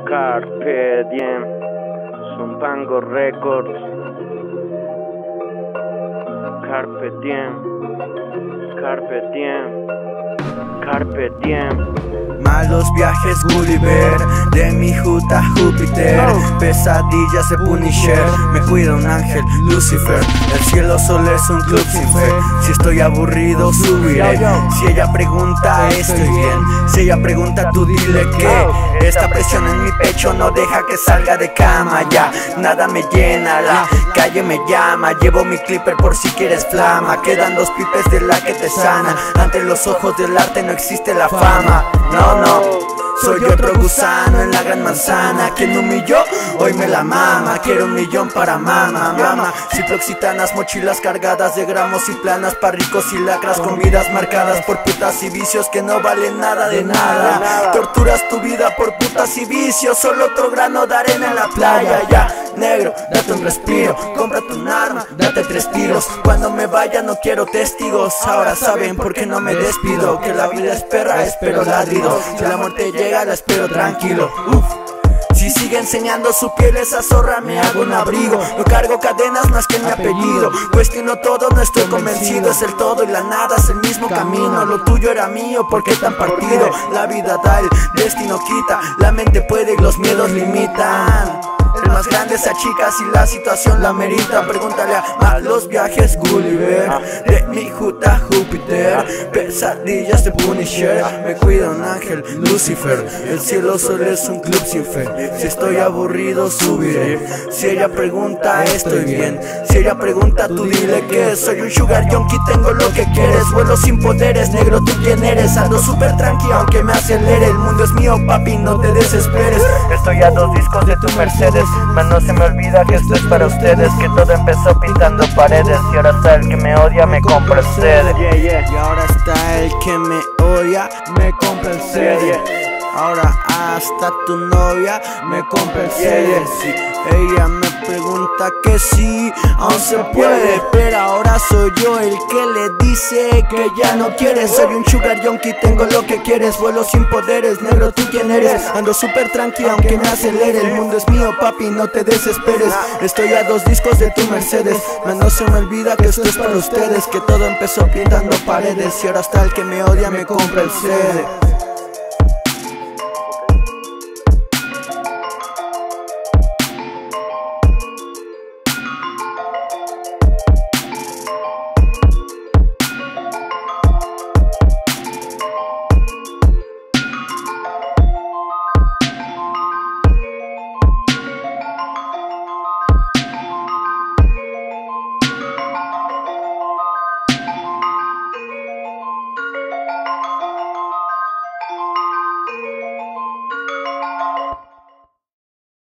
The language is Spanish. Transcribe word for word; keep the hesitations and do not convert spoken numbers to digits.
Carpe Diem, Zumpango Records. Carpe Diem, Carpe Diem, Carpe Diem. Malos viajes Gulliver, de mi Juta Júpiter, pesadillas de Punisher, me cuida un ángel Lucifer. El cielo solo es un club sin fe, si estoy aburrido subiré. Si ella pregunta estoy bien, si ella pregunta tú dile que esta presión en mi pecho no deja que salga de cama. Ya nada me llena, la calle me llama, llevo mi clipper por si quieres flama. Quedan dos pipes de la que te sana, ante los ojos del arte no existe la fama. No, no, soy otro gusano en la gran manzana. Quien me humilló, hoy me la mama. Quiero un millón para mama, mama. Ciploxitanas, mochilas cargadas de gramos y planas pa' ricos y lacras, con vidas marcadas por putas y vicios que no valen nada de nada. Torturas tu vida por putas y vicios, solo otro grano de arena en la playa. Ya, negro, date un respiro, cómprate un arma, date tres tiros. Cuando me vaya no quiero testigos, ahora saben por qué no me despido. Que la vida es perra, espero ladrido. Si la muerte llega la espero tranquilo. Uf. Si sigue enseñando su piel esa zorra me hago un abrigo. No cargo cadenas más que mi apellido. Cuestiono todo, no estoy convencido. Es el todo y la nada, es el mismo camino. Lo tuyo era mío, ¿por qué tan partido? La vida da, el destino quita. La mente puede y los miedos limitan. El más grande se achica si la situación la merita. Pregúntale a Malos viajes Gulliver, de mi Juta Júpiter, pesadillas de Punisher, me cuida un ángel Lucifer. El cielo solo es un club sin fe, si estoy aburrido subiré. Si ella pregunta estoy bien, si ella pregunta tú dile que soy un sugar junkie, tengo lo que quieres. Vuelo sin poderes, negro tú quién eres. Ando super tranqui aunque me acelere. El mundo es mío papi, no te desesperes. Estoy a dos discos de tu Mercedes, mas no se me olvida que esto es para ustedes. Que todo empezó pintando paredes y ahora está el que me odia me compra el C D. Yeah, yeah. Y ahora está el que me odia me compra el C D. Yeah, Ahora hasta tu novia me compra el C D. Si ella me pregunta que sí, aún se puede, pero ahora soy yo el que le dice que ya no quiere. Soy un sugar junkie, tengo lo que quieres. Vuelo sin poderes, negro tú quién eres. Ando super tranqui aunque me acelere. El mundo es mío papi, no te desesperes. Estoy a dos discos de tu Mercedes, mas no se me olvida que esto es para ustedes. Que todo empezó pintando paredes y ahora hasta el que me odia me compra el C D.